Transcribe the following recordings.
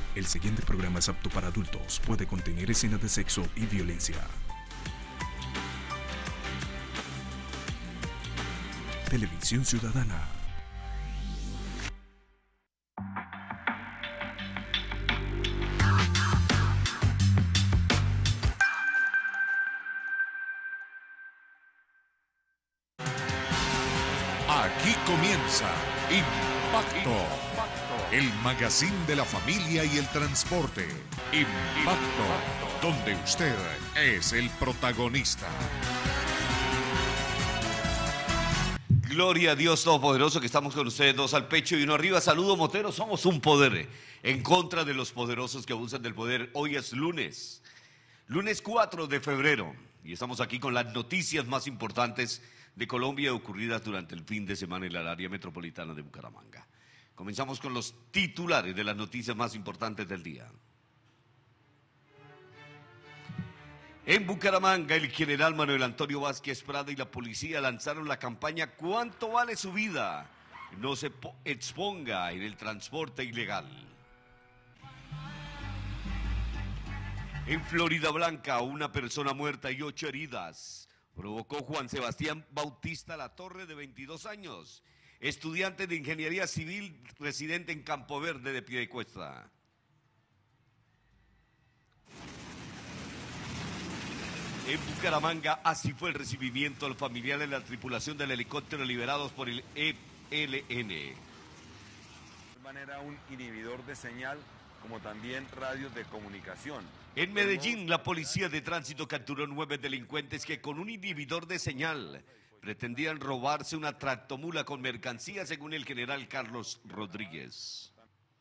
El siguiente programa es apto para adultos. Puede contener escenas de sexo y violencia. Televisión Ciudadana. Aquí comienza Impacto, el magazine de la familia y el transporte. Impacto, donde usted es el protagonista. Gloria a Dios Todopoderoso, que estamos con ustedes, dos al pecho y uno arriba. Saludo, moteros, somos un poder en contra de los poderosos que abusan del poder. Hoy es lunes 4 de febrero, y estamos aquí con las noticias más importantes de Colombia ocurridas durante el fin de semana en el área metropolitana de Bucaramanga. Comenzamos con los titulares de las noticias más importantes del día. En Bucaramanga, el general Manuel Antonio Vázquez Prada y la policía lanzaron la campaña ¿Cuánto vale su vida? No se exponga en el transporte ilegal. En Florida Blanca, una persona muerta y 8 heridas provocó Juan Sebastián Bautista Latorre, de 22 años, estudiante de Ingeniería Civil, residente en Campo Verde de Piedecuesta. En Bucaramanga, así fue el recibimiento al familiar de la tripulación del helicóptero liberados por el ELN. De manera un inhibidor de señal, como también radios de comunicación. En Medellín, la policía de tránsito capturó 9 delincuentes que con un inhibidor de señal pretendían robarse una tractomula con mercancía, según el general Carlos Rodríguez.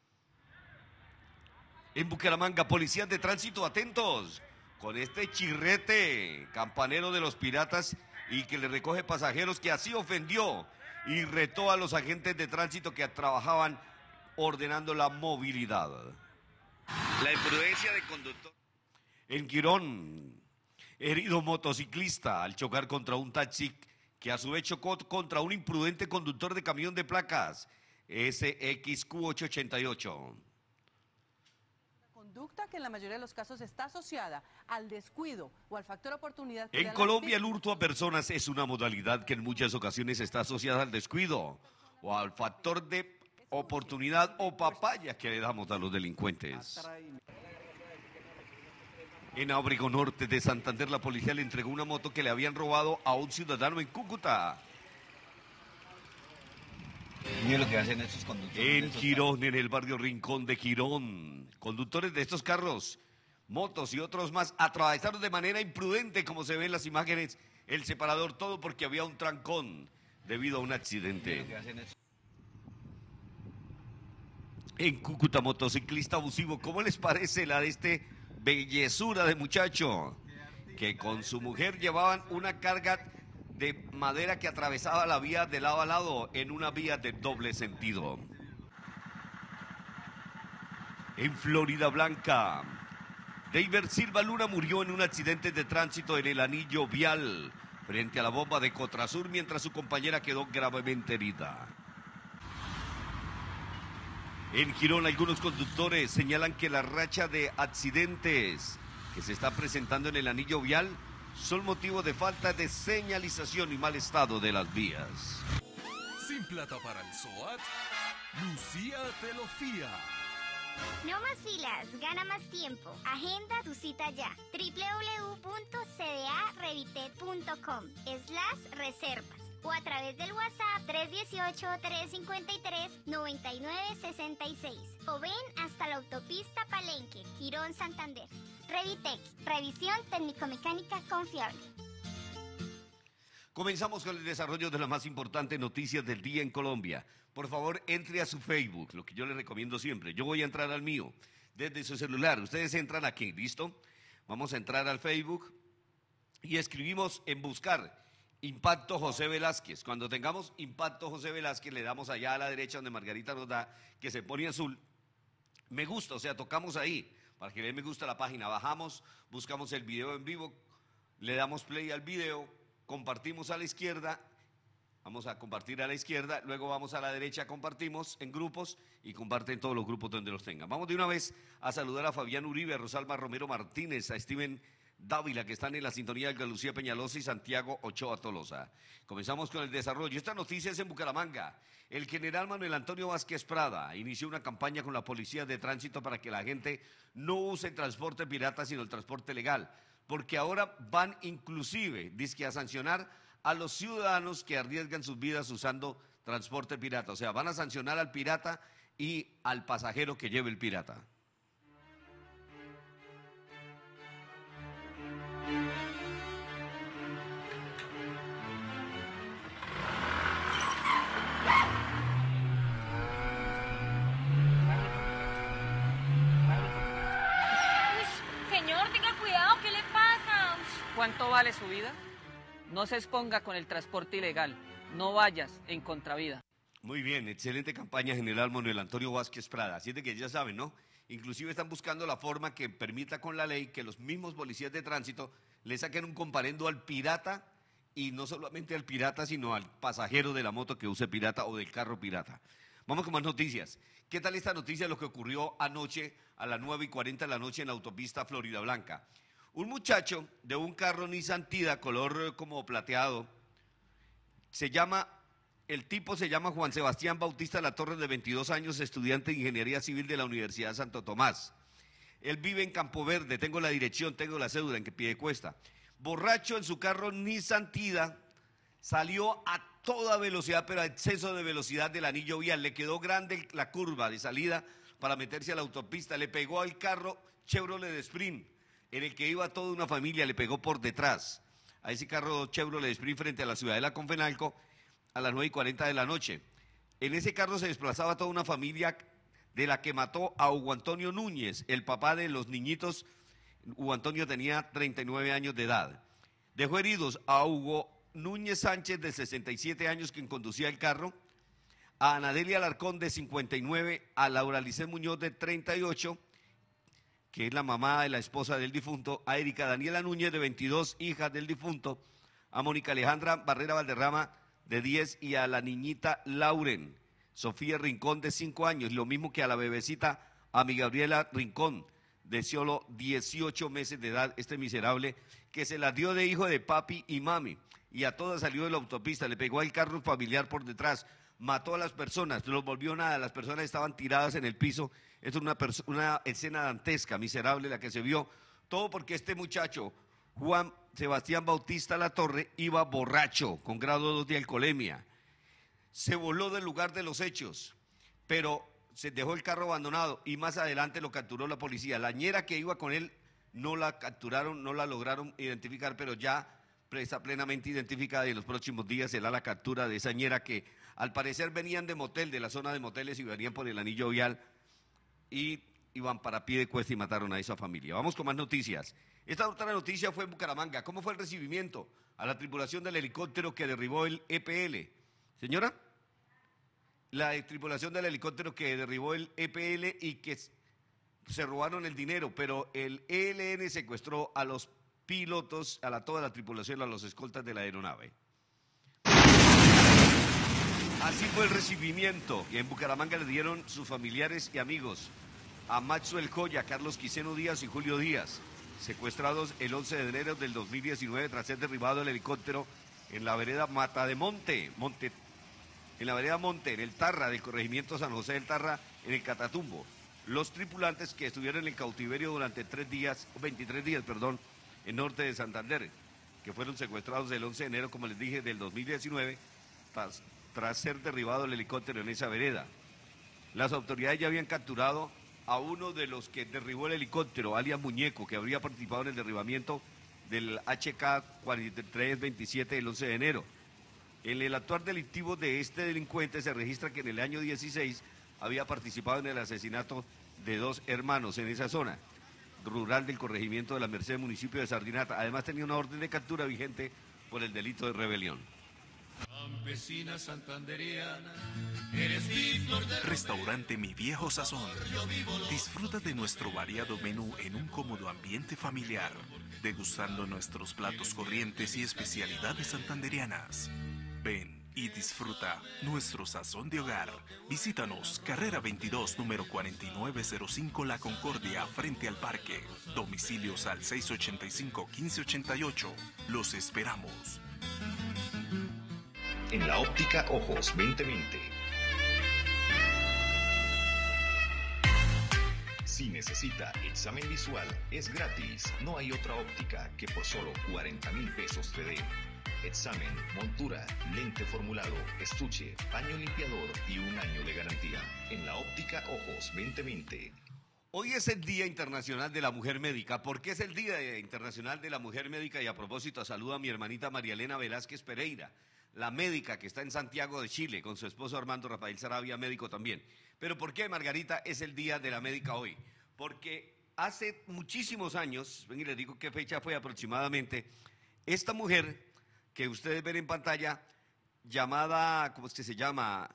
En Bucaramanga, policías de tránsito atentos con este chirrete campanero de los piratas y que le recoge pasajeros, que así ofendió y retó a los agentes de tránsito que trabajaban ordenando la movilidad. La imprudencia de conductor. En Girón, herido motociclista al chocar contra un taxi que a su vez chocó contra un imprudente conductor de camión de placas SXQ888. Conducta que en la mayoría de los casos está asociada al descuido o al factor oportunidad. En Colombia, el hurto a personas es una modalidad que en muchas ocasiones está asociada al descuido o al factor de oportunidad o papaya que le damos a los delincuentes. En Abrigo Norte de Santander, la policía le entregó una moto que le habían robado a un ciudadano en Cúcuta. Mire lo que hacen estos conductores. En Girón, en el barrio Rincón de Girón, conductores de estos carros, motos y otros más atravesaron de manera imprudente, como se ve en las imágenes, el separador, todo porque había un trancón debido a un accidente. En Cúcuta, motociclista abusivo. ¿Cómo les parece la de este bellezura de muchacho? Que con su mujer llevaban una carga de madera que atravesaba la vía de lado a lado en una vía de doble sentido. En Florida Blanca, Deiber Silva Luna murió en un accidente de tránsito en el anillo vial frente a la bomba de Cotrasur, mientras su compañera quedó gravemente herida. En Girón, algunos conductores señalan que la racha de accidentes que se está presentando en el anillo vial son motivo de falta de señalización y mal estado de las vías. Sin plata para el SOAT, Lucía te lo fía. No más filas, gana más tiempo. Agenda tu cita ya. www.cdarevitet.com/reservas o a través del WhatsApp 318-353-9966 o ven hasta la autopista Palenque, Girón, Santander. Revitec, revisión técnico-mecánica confiable. Comenzamos con el desarrollo de las más importantes noticias del día en Colombia. Por favor, entre a su Facebook, lo que yo les recomiendo siempre. Yo voy a entrar al mío desde su celular. Ustedes entran aquí, ¿listo? Vamos a entrar al Facebook y escribimos en buscar Impacto José Velázquez. Cuando tengamos Impacto José Velázquez, le damos allá a la derecha donde Margarita nos da, que se pone azul, me gusta, o sea, tocamos ahí para que le dé me gusta a la página. Bajamos, buscamos el video en vivo, le damos play al video, compartimos a la izquierda, Vamos a compartir a la izquierda, luego vamos a la derecha, compartimos en grupos y comparten todos los grupos donde los tengan. Vamos de una vez a saludar a Fabián Uribe, a Rosalba Romero Martínez, a Steven Dávila, que están en la sintonía de Lucía Peñalosa y Santiago Ochoa Tolosa. Comenzamos con el desarrollo. Esta noticia es en Bucaramanga. El general Manuel Antonio Vázquez Prada inició una campaña con la policía de tránsito para que la gente no use transporte pirata, sino el transporte legal, porque ahora van inclusive, dizque, a sancionar a los ciudadanos que arriesgan sus vidas usando transporte pirata. O sea, van a sancionar al pirata y al pasajero que lleve el pirata. Señor, tenga cuidado, ¿qué le pasa? ¿Cuánto vale su vida? No se exponga con el transporte ilegal, no vayas en contravía. Muy bien, excelente campaña, general Manuel Antonio Vázquez Prada. Así es de que ya saben, ¿no? Inclusive están buscando la forma que permita con la ley que los mismos policías de tránsito le saquen un comparendo al pirata, y no solamente al pirata, sino al pasajero de la moto que use pirata o del carro pirata. Vamos con más noticias. ¿Qué tal esta noticia de lo que ocurrió anoche a las 9:40 de la noche en la autopista Florida Blanca? Un muchacho de un carro Nissan Tida, color como plateado, el tipo se llama Juan Sebastián Bautista Latorre, de 22 años, estudiante de Ingeniería Civil de la Universidad Santo Tomás. Él vive en Campo Verde, tengo la dirección, tengo la cédula, en que Piedecuesta. Borracho en su carro Nissan Tida, salió a toda velocidad, pero a exceso de velocidad del anillo vial. Le quedó grande la curva de salida para meterse a la autopista, le pegó al carro Chevrolet Sprint, en el que iba toda una familia, le pegó por detrás a ese carro Chevrolet Sprint frente a la Ciudadela Confenalco a las 9:40 de la noche. En ese carro se desplazaba toda una familia, de la que mató a Hugo Antonio Núñez, el papá de los niñitos. Hugo Antonio tenía 39 años de edad. Dejó heridos a Hugo Núñez Sánchez, de 67 años, quien conducía el carro, a Anadelia Alarcón, de 59, a Laura Licet Muñoz, de 38, que es la mamá de la esposa del difunto, a Erika Daniela Núñez, de 22, hija del difunto, a Mónica Alejandra Barrera Valderrama, de 10, y a la niñita Lauren Sofía Rincón, de 5 años, lo mismo que a la bebecita, a mi Gabriela Rincón, de solo 18 meses de edad, este miserable, que se la dio de hijo de papi y mami, y a todas salió de la autopista, le pegó al carro familiar por detrás, mató a las personas, no los volvió nada, las personas estaban tiradas en el piso. Es una escena dantesca, miserable la que se vio, todo porque este muchacho, Juan Sebastián Bautista Latorre, iba borracho, con grado 2 de alcoholemia. Se voló del lugar de los hechos, pero se dejó el carro abandonado y más adelante lo capturó la policía. La ñera que iba con él no la capturaron, no la lograron identificar, pero ya está plenamente identificada, y en los próximos días será la captura de esa ñera, que al parecer venían de motel, de la zona de moteles, y venían por el anillo vial y iban para Piedecuesta y mataron a esa familia. Vamos con más noticias. Esta otra noticia fue en Bucaramanga. ¿Cómo fue el recibimiento a la tripulación del helicóptero que derribó el EPL? Señora, la tripulación del helicóptero que derribó el EPL y que se robaron el dinero, pero el ELN secuestró a los pilotos, toda la tripulación, a los escoltas de la aeronave. Así fue el recibimiento, y en Bucaramanga le dieron sus familiares y amigos a Maxwell Joya, Carlos Quiseno Díaz y Julio Díaz, secuestrados el 11 de enero del 2019 tras ser derribado el helicóptero en la vereda Mata de Monte, en la vereda Monte, en el Tarra del corregimiento San José del Tarra, en el Catatumbo. Los tripulantes, que estuvieron en cautiverio durante 23 días, en norte de Santander, que fueron secuestrados el 11 de enero, como les dije, del 2019, tras ser derribado el helicóptero en esa vereda. Las autoridades ya habían capturado a uno de los que derribó el helicóptero, alias Muñeco, que habría participado en el derribamiento del HK 4327 del 11 de enero. En el actuar delictivo de este delincuente se registra que en el año 16 había participado en el asesinato de 2 hermanos en esa zona rural del corregimiento de la Merced, municipio de Sardinata. Además tenía una orden de captura vigente por el delito de rebelión. Campesina santanderiana, eres mi flor de Restaurante Mi Viejo Sazón. Disfruta de nuestro variado menú en un cómodo ambiente familiar, degustando nuestros platos corrientes y especialidades santanderianas. Ven y disfruta nuestro sazón de hogar. Visítanos, carrera 22, número 4905 La Concordia, frente al parque. Domicilios al 685-1588. Los esperamos. En la óptica Ojos 2020. Si necesita examen visual, es gratis. No hay otra óptica que por solo 40,000 pesos te dé. Examen, montura, lente formulado, estuche, paño limpiador y 1 año de garantía. En la óptica Ojos 2020. Hoy es el Día Internacional de la Mujer Médica. ¿Por qué es el Día Internacional de la Mujer Médica? Y a propósito, saludo a mi hermanita María Elena Velázquez Pereira, la médica que está en Santiago de Chile, con su esposo Armando Rafael Sarabia, médico también. Pero ¿por qué, Margarita, es el Día de la Médica hoy? Porque hace muchísimos años, ven y les digo qué fecha fue aproximadamente, esta mujer que ustedes ven en pantalla, llamada, ¿cómo es que se llama?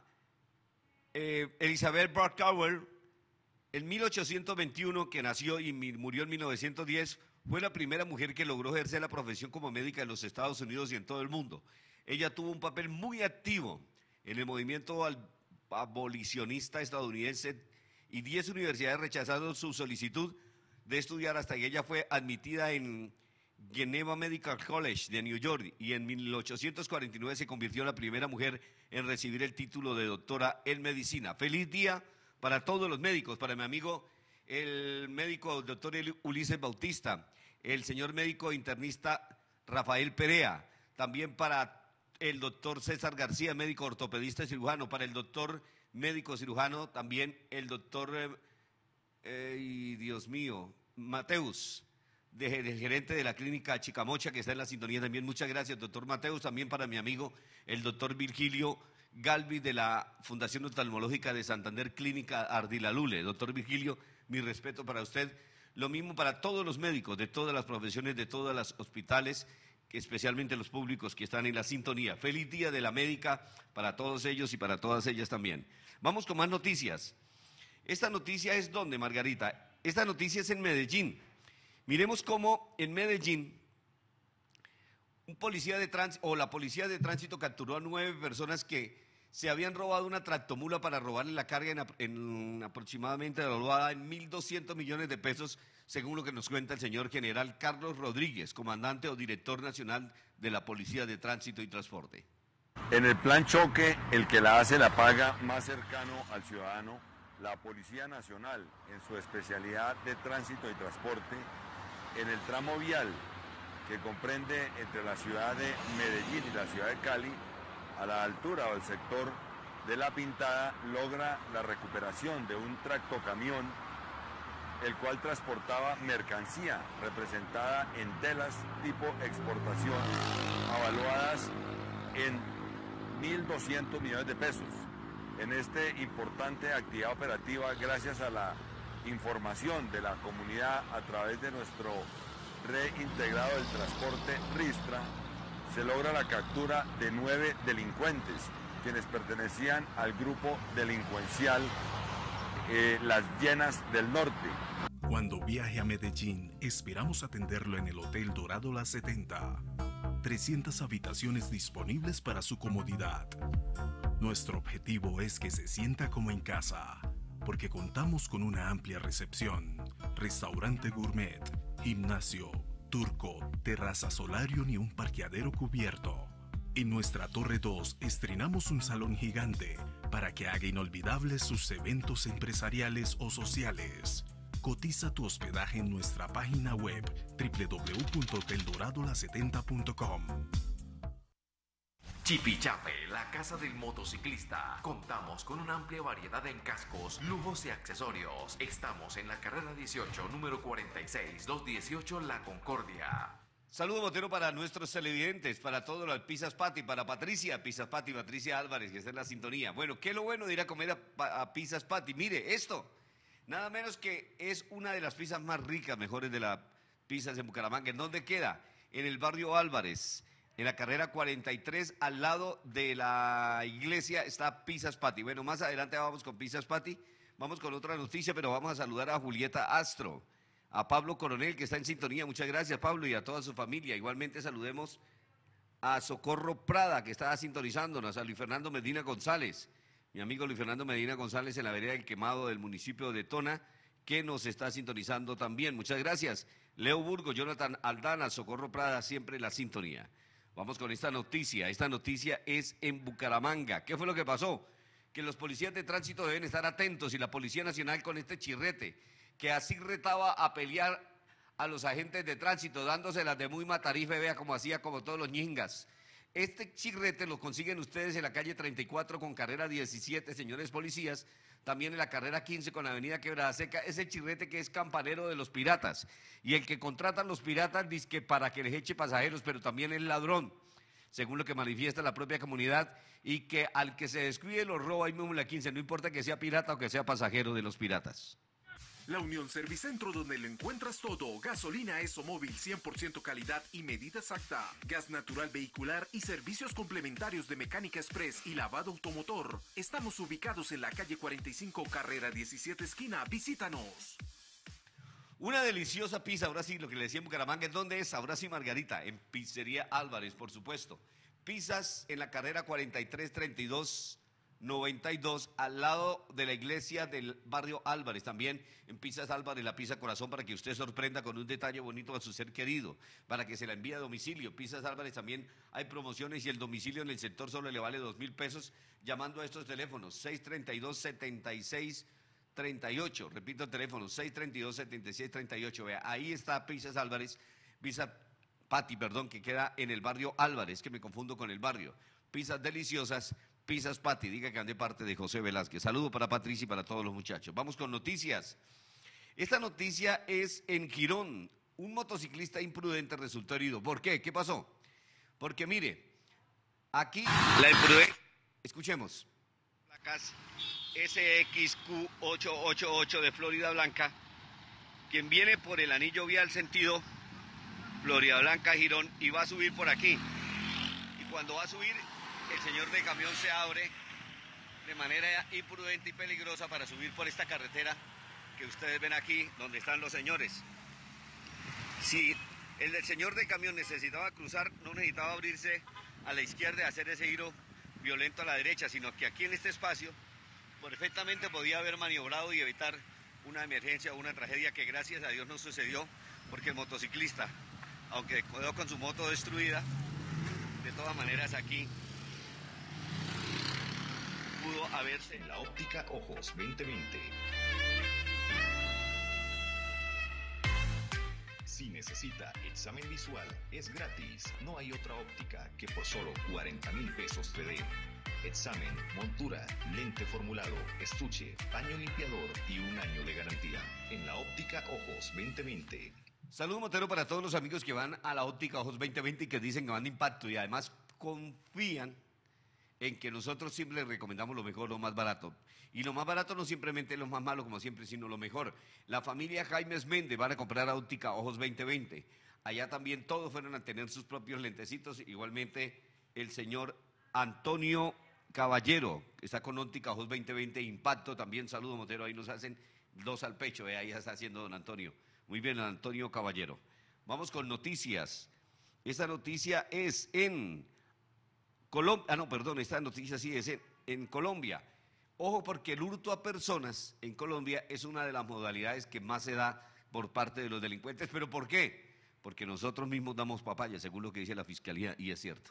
Elizabeth Brocktower, en 1821, que nació y murió en 1910, fue la primera mujer que logró ejercer la profesión como médica en los Estados Unidos y en todo el mundo. Ella tuvo un papel muy activo en el movimiento abolicionista estadounidense y 10 universidades rechazaron su solicitud de estudiar hasta que ella fue admitida en Geneva Medical College de New York y en 1849 se convirtió en la primera mujer en recibir el título de doctora en medicina. Feliz día para todos los médicos, para mi amigo el médico doctor Ulises Bautista, el señor médico internista Rafael Perea, también para el doctor César García, médico ortopedista y cirujano, para el doctor médico cirujano, también el doctor, Dios mío, Mateus, del gerente de la clínica Chicamocha, que está en la sintonía también. Muchas gracias, doctor Mateus. También para mi amigo, el doctor Virgilio Galvis, de la Fundación Oftalmológica de Santander, Clínica Ardilalule. Doctor Virgilio, mi respeto para usted. Lo mismo para todos los médicos de todas las profesiones, de todos los hospitales, especialmente los públicos que están en la sintonía. Feliz Día de la Médica para todos ellos y para todas ellas también. Vamos con más noticias. Esta noticia es ¿dónde, Margarita? Esta noticia es en Medellín. Miremos cómo en Medellín un policía de tránsito, o la policía de tránsito capturó a 9 personas que se habían robado una tractomula para robarle la carga en aproximadamente evaluada en 1.200 millones de pesos, según lo que nos cuenta el señor general Carlos Rodríguez, comandante o director nacional de la Policía de Tránsito y Transporte. En el plan choque, el que la hace la paga más cercano al ciudadano, la Policía Nacional, en su especialidad de tránsito y transporte, en el tramo vial que comprende entre la ciudad de Medellín y la ciudad de Cali, a la altura o el sector de La Pintada, logra la recuperación de un tractocamión, el cual transportaba mercancía representada en telas tipo exportación, avaluadas en 1.200 millones de pesos. En esta importante actividad operativa, gracias a la información de la comunidad a través de nuestro Red Integrado del Transporte RISTRA, se logra la captura de 9 delincuentes, quienes pertenecían al grupo delincuencial Las Llenas del Norte. Cuando viaje a Medellín, esperamos atenderlo en el Hotel Dorado La 70. 300 habitaciones disponibles para su comodidad. Nuestro objetivo es que se sienta como en casa, porque contamos con una amplia recepción, restaurante gourmet, gimnasio, turco, terraza solarium y un parqueadero cubierto. En nuestra Torre 2 estrenamos un salón gigante para que haga inolvidables sus eventos empresariales o sociales. Cotiza tu hospedaje en nuestra página web www.hoteldoradola70.com. Chipichape, la casa del motociclista. Contamos con una amplia variedad en cascos, lujos y accesorios. Estamos en la carrera 18, número 46, 218 La Concordia. Saludo motero para nuestros televidentes, para todos los Pizzas Patty, para Patricia Álvarez, que está en la sintonía. Bueno, ¿qué es lo bueno de ir a comer a Pizzas Patty? Mire, esto, nada menos que es una de las pizzas más ricas, mejores de las pizzas en Bucaramanga. ¿En dónde queda? En el barrio Álvarez. En la carrera 43, al lado de la iglesia, está Pizzas Patty. Bueno, más adelante vamos con Pizzas Patty. Vamos con otra noticia, pero vamos a saludar a Julieta Astro, a Pablo Coronel, que está en sintonía. Muchas gracias, Pablo, y a toda su familia. Igualmente saludemos a Socorro Prada, que estaba sintonizándonos, a Luis Fernando Medina González, mi amigo Luis Fernando Medina González en la vereda del Quemado del municipio de Tona, que nos está sintonizando también. Muchas gracias. Leo Burgo, Jonathan Aldana, Socorro Prada, siempre la sintonía. Vamos con esta noticia. Esta noticia es en Bucaramanga. ¿Qué fue lo que pasó? Que los policías de tránsito deben estar atentos y la Policía Nacional con este chirrete, que así retaba a pelear a los agentes de tránsito, dándoselas de muy matarife, vea como hacía como todos los ñingas. Este chirrete lo consiguen ustedes en la calle 34 con carrera 17, señores policías, también en la carrera 15 con la avenida Quebrada Seca, ese chirrete que es campanero de los piratas, y el que contratan los piratas dice que para que les eche pasajeros, pero también es ladrón, según lo que manifiesta la propia comunidad, y que al que se descuide lo roba ahí mismo en la 15, no importa que sea pirata o que sea pasajero de los piratas. La Unión Servicentro, donde lo encuentras todo: gasolina ESOMóvil 100% calidad y medida exacta, gas natural vehicular y servicios complementarios de mecánica express y lavado automotor. Estamos ubicados en la calle 45, carrera 17 esquina. Visítanos. Una deliciosa pizza, ahora sí, lo que le decía en Bucaramanga, ¿dónde es? Ahora sí, Margarita, en Pizzería Álvarez, por supuesto. Pizzas en la carrera 433292, al lado de la iglesia del barrio Álvarez, también en Pizzas Álvarez, la pizza corazón, para que usted sorprenda con un detalle bonito a su ser querido, para que se la envíe a domicilio. Pizzas Álvarez también hay promociones y el domicilio en el sector solo le vale 2.000 pesos, llamando a estos teléfonos, 632-7638, repito el teléfono, 632-7638, vea, ahí está Pizzas Álvarez, Pizza Pati, perdón, que queda en el barrio Álvarez, que me confundo con el barrio. Pizzas deliciosas, Pizzas Pati, diga que ande parte de José Velázquez. Saludo para Patricia y para todos los muchachos. Vamos con noticias. Esta noticia es en Girón. Un motociclista imprudente resultó herido. ¿Por qué? ¿Qué pasó? Porque mire, aquí la imprudencia. Escuchemos. Placas SXQ888 de Florida Blanca, quien viene por el anillo vial sentido Florida Blanca, Girón, y va a subir por aquí. Y cuando va a subir, el señor de camión se abre de manera imprudente y peligrosa para subir por esta carretera que ustedes ven aquí, donde están los señores. Si el del señor de camión necesitaba cruzar, no necesitaba abrirse a la izquierda y hacer ese giro violento a la derecha, sino que aquí en este espacio perfectamente podía haber maniobrado y evitar una emergencia o una tragedia que gracias a Dios no sucedió, porque el motociclista, aunque quedó con su moto destruida, de todas maneras aquí pudo haberse. La óptica Ojos 2020. Si necesita examen visual, es gratis. No hay otra óptica que por solo 40.000 pesos te dé examen, montura, lente formulado, estuche, paño limpiador y 1 año de garantía. En la óptica Ojos 2020. Saludo Motero para todos los amigos que van a la óptica Ojos 2020 y que dicen que van de impacto y además confían en que nosotros siempre les recomendamos lo mejor, lo más barato. Y lo más barato no simplemente es lo más malo como siempre, sino lo mejor. La familia Jaimes Méndez van a comprar a óptica Ojos 2020. Allá también todos fueron a tener sus propios lentecitos, igualmente el señor Antonio Caballero, que está con óptica Ojos 2020, Impacto, también saludo Motero, ahí nos hacen 2 al pecho, ahí ya está haciendo don Antonio. Muy bien, don Antonio Caballero. Vamos con noticias. Esta noticia es en Colombia, esta noticia sí es en Colombia. Ojo, porque el hurto a personas en Colombia es una de las modalidades que más se da por parte de los delincuentes. ¿Pero por qué? Porque nosotros mismos damos papaya, según lo que dice la Fiscalía, y es cierto.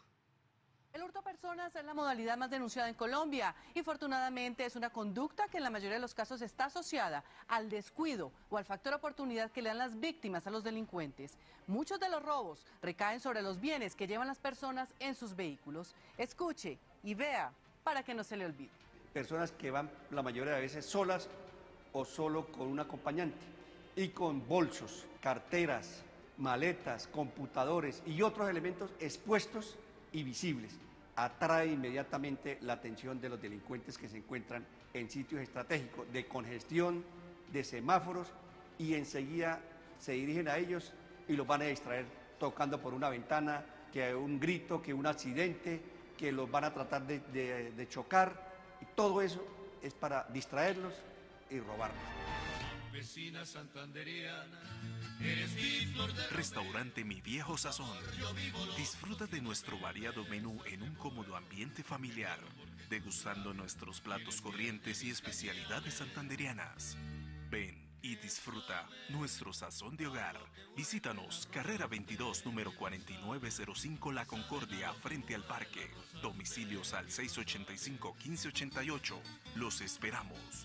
El hurto a personas es la modalidad más denunciada en Colombia y afortunadamente es una conducta que en la mayoría de los casos está asociada al descuido o al factor oportunidad que le dan las víctimas a los delincuentes. Muchos de los robos recaen sobre los bienes que llevan las personas en sus vehículos. Escuche y vea para que no se le olvide. Personas que van la mayoría de veces solas o solo con un acompañante y con bolsos, carteras, maletas, computadores y otros elementos expuestos y visibles. Atrae inmediatamente la atención de los delincuentes que se encuentran en sitios estratégicos de congestión, de semáforos, y enseguida se dirigen a ellos y los van a distraer tocando por una ventana, que un grito, que un accidente, que los van a tratar de chocar, y todo eso es para distraerlos y robarlos. Vecina santanderiana, Restaurante Mi Viejo Sazón. Disfruta de nuestro variado menú en un cómodo ambiente familiar, degustando nuestros platos corrientes y especialidades santanderianas. Ven y disfruta nuestro sazón de hogar. Visítanos, carrera 22, número 4905 La Concordia, frente al parque. Domicilios al 685-1588. Los esperamos.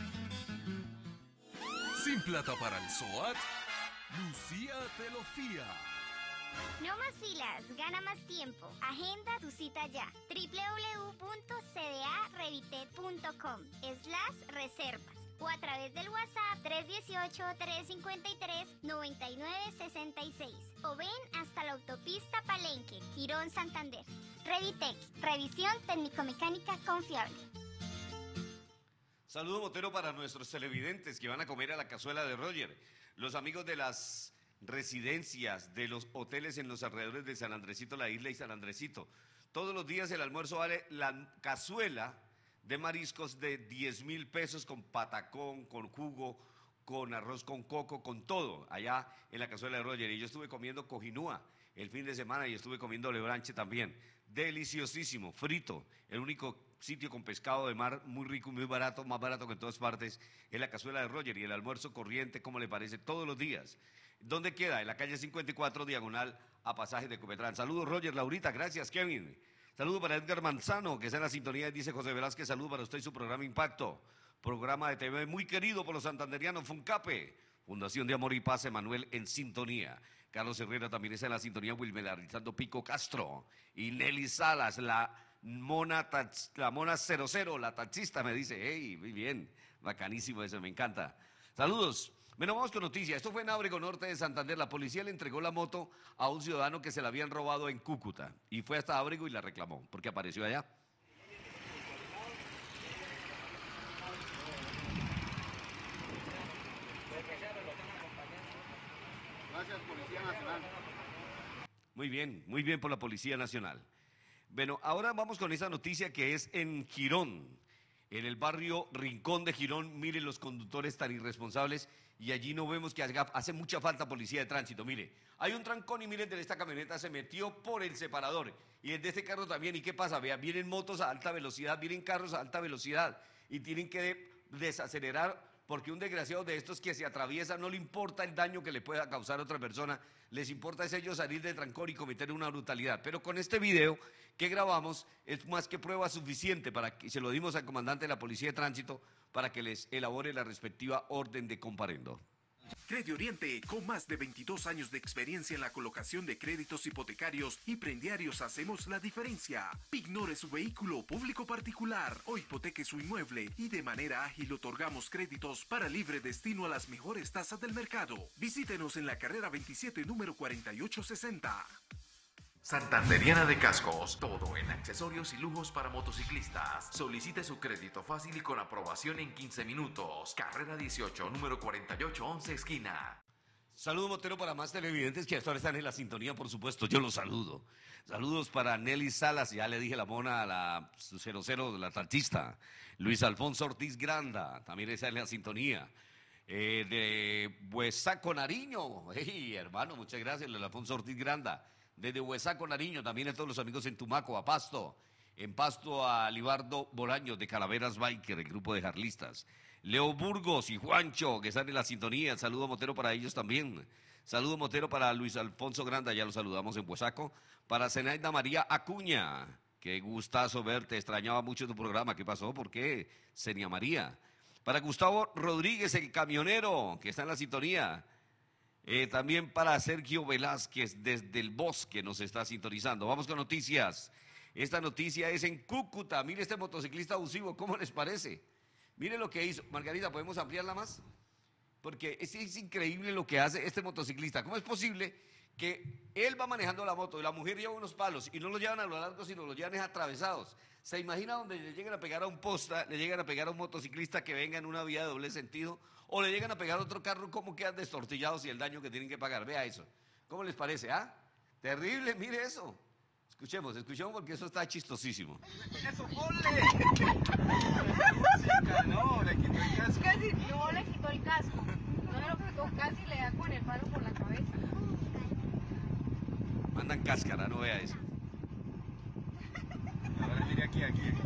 Sin plata para el SOAT, Lucía te lo fía. No más filas, gana más tiempo. Agenda tu cita ya. www.cdarevitet.com/reservas o a través del WhatsApp 318-353-9966 o ven hasta la autopista Palenque, Girón, Santander. Revitec, revisión técnico-mecánica confiable. Saludo motero para nuestros televidentes que van a comer a la cazuela de Roger, los amigos de las residencias, de los hoteles en los alrededores de San Andresito, la isla y San Andresito. Todos los días el almuerzo vale la cazuela de mariscos de 10.000 pesos con patacón, con jugo, con arroz con coco, con todo, allá en la cazuela de Roger. Y yo estuve comiendo cojinúa el fin de semana y estuve comiendo lebranche también. Deliciosísimo, frito, el único sitio con pescado de mar muy rico y muy barato, más barato que en todas partes, es la cazuela de Roger. Y el almuerzo corriente, ¿cómo le parece? Todos los días. ¿Dónde queda? En la calle 54, diagonal a Pasaje de Copetrán. Saludos, Roger, Laurita, gracias, Kevin. Saludos para Edgar Manzano, que está en la sintonía, dice José Velázquez. Saludos para usted y su programa Impacto, programa de TV muy querido por los santanderianos. Funcape, Fundación de Amor y Paz, Emanuel en sintonía. Carlos Herrera también está en la sintonía. Wilmer Alexandro Pico Castro y Nelly Salas, la mona 00, la taxista, me dice. Hey, muy bien, bacanísimo eso, me encanta. Saludos. Bueno, vamos con noticias. Esto fue en Ábrego Norte de Santander. La policía le entregó la moto a un ciudadano que se la habían robado en Cúcuta y fue hasta Ábrego y la reclamó porque apareció allá. Gracias, Policía Nacional. Muy bien por la Policía Nacional. Bueno, ahora vamos con esa noticia que es en Girón, en el barrio Rincón de Girón. Miren los conductores tan irresponsables y allí no vemos que hace mucha falta policía de tránsito. Mire, hay un trancón y miren, de esta camioneta se metió por el separador y el de este carro también. ¿Y qué pasa? Vean, vienen motos a alta velocidad, vienen carros a alta velocidad y tienen que desacelerar porque un desgraciado de estos que se atraviesa no le importa el daño que le pueda causar a otra persona, les importa es ellos salir del trancón y cometer una brutalidad. Pero con este video que grabamos es más que prueba suficiente para que se lo dimos al comandante de la Policía de Tránsito para que les elabore la respectiva orden de comparendo. Credi Oriente, con más de 22 años de experiencia en la colocación de créditos hipotecarios y prendiarios, hacemos la diferencia. Ignore su vehículo público particular o hipoteque su inmueble y de manera ágil otorgamos créditos para libre destino a las mejores tasas del mercado. Visítenos en la carrera 27, número 4860. Santanderiana de Cascos, todo en accesorios y lujos para motociclistas. Solicite su crédito fácil y con aprobación en 15 minutos. Carrera 18, número 4811, esquina. Saludo motero para más televidentes que hasta ahora están en la sintonía, por supuesto, yo los saludo. Saludos para Nelly Salas, ya le dije la mona a la 00 de la taxista. Luis Alfonso Ortiz Granda, también está en la sintonía. De Huesaco, Nariño, hey, hermano, muchas gracias, Luis Alfonso Ortiz Granda. Desde Huesaco, Nariño, también a todos los amigos en Tumaco, a Pasto. En Pasto a Libardo Bolaños de Calaveras Biker, el grupo de jarlistas. Leo Burgos y Juancho, que están en la sintonía. Saludo motero para ellos también. Saludo motero para Luis Alfonso Granda, ya lo saludamos en Huesaco. Para Zenaida María Acuña, qué gustazo verte, extrañaba mucho tu programa. ¿Qué pasó? ¿Por qué? Zenia María. Para Gustavo Rodríguez, el camionero, que está en la sintonía. También para Sergio Velázquez desde el Bosque nos está sintonizando. Vamos con noticias. Esta noticia es en Cúcuta. Mire este motociclista abusivo, ¿cómo les parece? Mire lo que hizo. Margarita, ¿podemos ampliarla más? Porque es increíble lo que hace este motociclista. ¿Cómo es posible que él va manejando la moto y la mujer lleva unos palos y no los llevan a lo largo, sino los llevan atravesados? ¿Se imagina donde le llegan a pegar a un posta, le llegan a pegar a un motociclista que venga en una vía de doble sentido? O le llegan a pegar a otro carro, ¿cómo quedan destortillados y el daño que tienen que pagar? Vea eso. ¿Cómo les parece? ¿Ah? Terrible, mire eso. Escuchemos porque eso está chistosísimo. ¡Eso, ponle! No, le quitó el casco. Casi, no le quitó el casco. No me lo quitó, casi le da con el palo por mandan cáscara, no vea eso. Ahora mire aquí.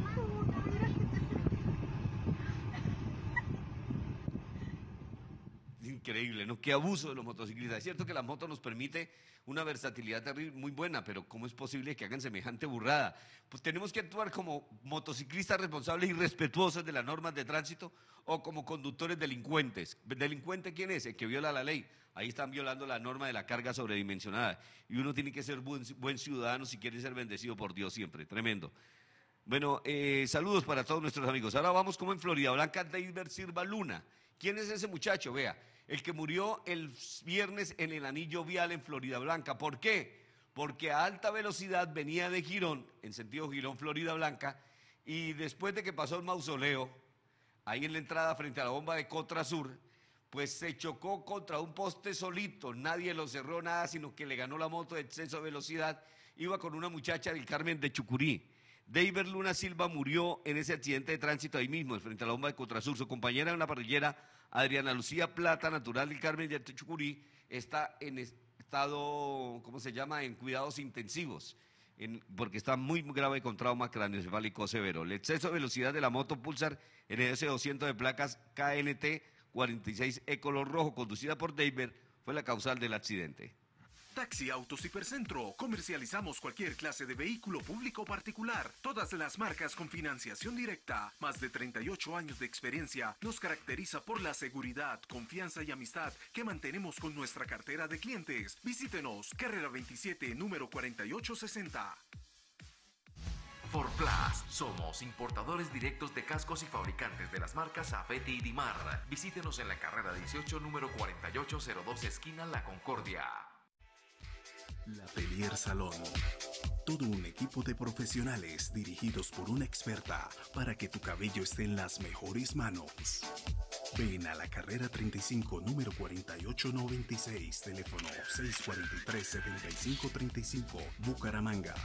Increíble, ¿no? Qué abuso de los motociclistas. Es cierto que la moto nos permite una versatilidad terrible, muy buena, pero ¿cómo es posible que hagan semejante burrada? Pues tenemos que actuar como motociclistas responsables y respetuosos de las normas de tránsito o como conductores delincuentes. ¿Delincuente quién es? El que viola la ley. Ahí están violando la norma de la carga sobredimensionada. Y uno tiene que ser buen ciudadano si quiere ser bendecido por Dios siempre. Tremendo. Bueno, saludos para todos nuestros amigos. Ahora vamos como en Florida Blanca, David Silva Luna. ¿Quién es ese muchacho? Vea, el que murió el viernes en el anillo vial en Florida Blanca. ¿Por qué? Porque a alta velocidad venía de Girón, en sentido Girón, Florida Blanca, y después de que pasó el mausoleo, ahí en la entrada frente a la bomba de Cotra Sur, pues se chocó contra un poste solito, nadie lo cerró, nada, sino que le ganó la moto de exceso de velocidad, iba con una muchacha del Carmen de Chucurí. David Luna Silva murió en ese accidente de tránsito ahí mismo, frente a la bomba de Contrasur. Su compañera en una parrillera, Adriana Lucía Plata, natural del Carmen de Chucurí, está en estado, ¿cómo se llama?, en cuidados intensivos, porque está muy grave con trauma craneoencefálico severo. El exceso de velocidad de la moto Pulsar NS 200 de placas KNT 46E color rojo, conducida por David, fue la causal del accidente. Taxi Autos Hipercentro. Comercializamos cualquier clase de vehículo público o particular. Todas las marcas con financiación directa. Más de 38 años de experiencia nos caracteriza por la seguridad, confianza y amistad que mantenemos con nuestra cartera de clientes. Visítenos, Carrera 27, número 4860. Forplas, somos importadores directos de cascos y fabricantes de las marcas Afeti y Dimar. Visítenos en la carrera 18, número 4802, esquina La Concordia. La Pelier Salón. Todo un equipo de profesionales dirigidos por una experta para que tu cabello esté en las mejores manos. Ven a la carrera 35, número 4896, teléfono 643-7535, Bucaramanga.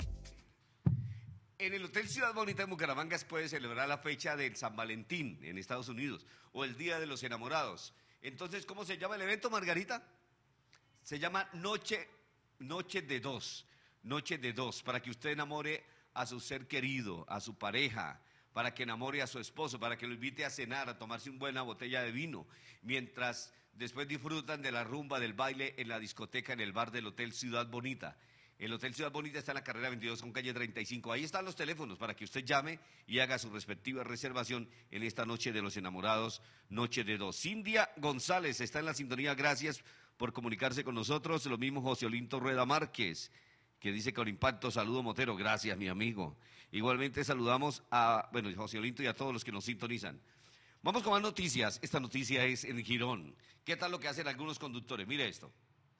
En el Hotel Ciudad Bonita de Bucaramanga se puede celebrar la fecha del San Valentín en Estados Unidos o el Día de los Enamorados. Entonces, ¿cómo se llama el evento, Margarita? Se llama Noche de Dos, para que usted enamore a su ser querido, a su pareja, para que enamore a su esposo, para que lo invite a cenar, a tomarse una buena botella de vino, mientras después disfrutan de la rumba, del baile en la discoteca, en el bar del Hotel Ciudad Bonita. El Hotel Ciudad Bonita está en la carrera 22 con calle 35. Ahí están los teléfonos para que usted llame y haga su respectiva reservación en esta Noche de los Enamorados, Noche de Dos. Cindia González está en la sintonía, gracias por comunicarse con nosotros. Lo mismo José Olinto Rueda Márquez, que dice con impacto, saludo Motero, gracias mi amigo. Igualmente saludamos a, José Olinto y a todos los que nos sintonizan. Vamos con más noticias. Esta noticia es en Girón. ¿Qué tal lo que hacen algunos conductores? Mire esto.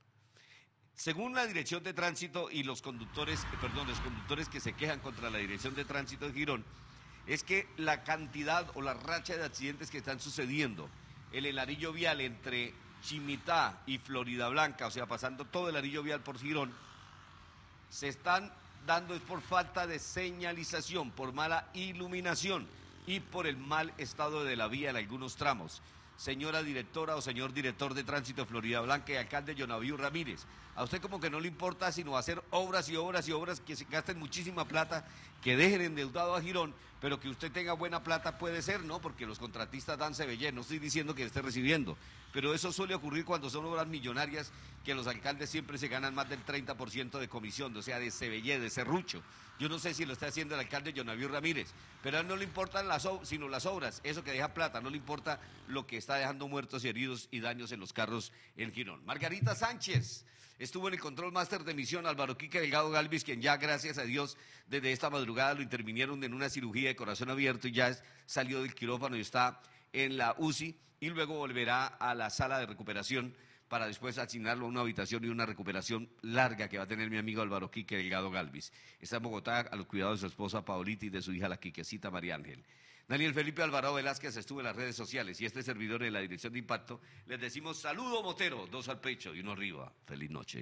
Según la Dirección de Tránsito y los conductores que se quejan contra la Dirección de Tránsito de Girón, es que la cantidad o la racha de accidentes que están sucediendo en el anillo vial entre Chimitá y Florida Blanca, o sea, pasando todo el anillo vial por Girón, se están dando es por falta de señalización, por mala iluminación y por el mal estado de la vía en algunos tramos. Señora directora o señor director de tránsito de Florida Blanca y alcalde Yonavío Ramírez, a usted como que no le importa sino hacer obras y obras y obras que se gasten muchísima plata, que dejen endeudado a Girón, pero que usted tenga buena plata puede ser, ¿no? Porque los contratistas dan cebellé, no estoy diciendo que esté recibiendo, pero eso suele ocurrir cuando son obras millonarias, que los alcaldes siempre se ganan más del 30% de comisión, o sea, de cebellé, de serrucho. Yo no sé si lo está haciendo el alcalde Yonavío Ramírez, pero a él no le importan sino las obras, eso que deja plata, no le importa lo que está dejando muertos y heridos y daños en los carros en Girón. Margarita Sánchez estuvo en el control máster de emisión. Álvaro Quique Delgado Galvis, quien ya, gracias a Dios, desde esta madrugada lo intervinieron en una cirugía de corazón abierto y ya salió del quirófano y está en la UCI y luego volverá a la sala de recuperación para después asignarlo a una habitación y una recuperación larga que va a tener mi amigo Álvaro Quique Delgado Galvis. Está en Bogotá a los cuidados de su esposa Paulita y de su hija la Quiquecita María Ángel. Daniel Felipe Alvarado Velázquez estuvo en las redes sociales y este servidor en la Dirección de Impacto les decimos saludo Motero, 2 al pecho y 1 arriba. Feliz noche.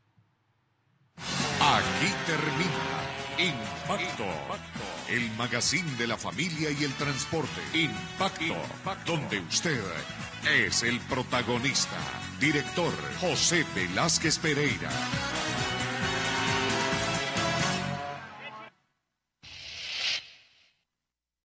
Aquí termina Impacto, el magazine de la familia y el transporte. Impacto, donde usted es el protagonista. Director José Velázquez Pereira.